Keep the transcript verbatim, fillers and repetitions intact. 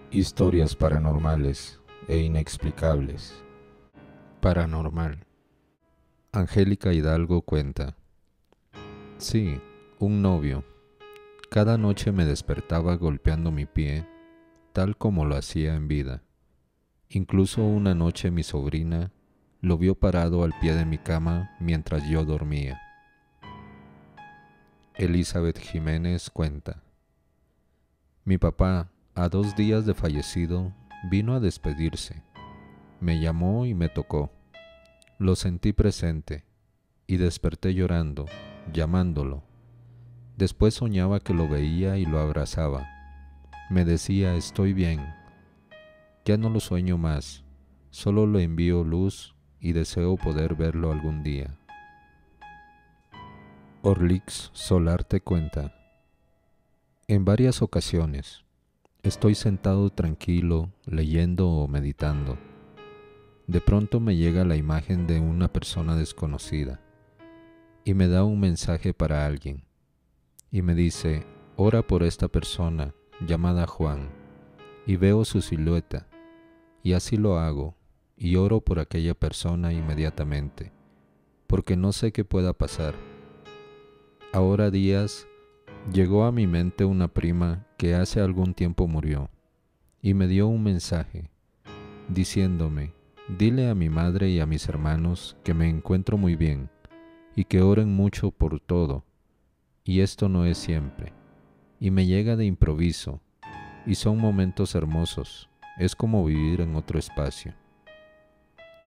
Historias paranormales e inexplicables. Paranormal. Angélica Hidalgo cuenta. Sí, un novio. Cada noche me despertaba golpeando mi pie, tal como lo hacía en vida. Incluso una noche mi sobrina lo vio parado al pie de mi cama mientras yo dormía. Elizabeth Jiménez cuenta. Mi papá, a dos días de fallecido, vino a despedirse. Me llamó y me tocó. Lo sentí presente y desperté llorando, llamándolo. Después soñaba que lo veía y lo abrazaba. Me decía, estoy bien. Ya no lo sueño más, solo le envío luz y deseo poder verlo algún día. Orlix Solarte cuenta. En varias ocasiones, estoy sentado tranquilo, leyendo o meditando. De pronto me llega la imagen de una persona desconocida y me da un mensaje para alguien. Y me dice, ora por esta persona llamada Juan, y veo su silueta, y así lo hago, y oro por aquella persona inmediatamente, porque no sé qué pueda pasar. Ahora días llegó a mi mente una prima que hace algún tiempo murió, y me dio un mensaje, diciéndome, dile a mi madre y a mis hermanos que me encuentro muy bien, y que oren mucho por todo, y esto no es siempre. Y me llega de improviso, y son momentos hermosos, es como vivir en otro espacio.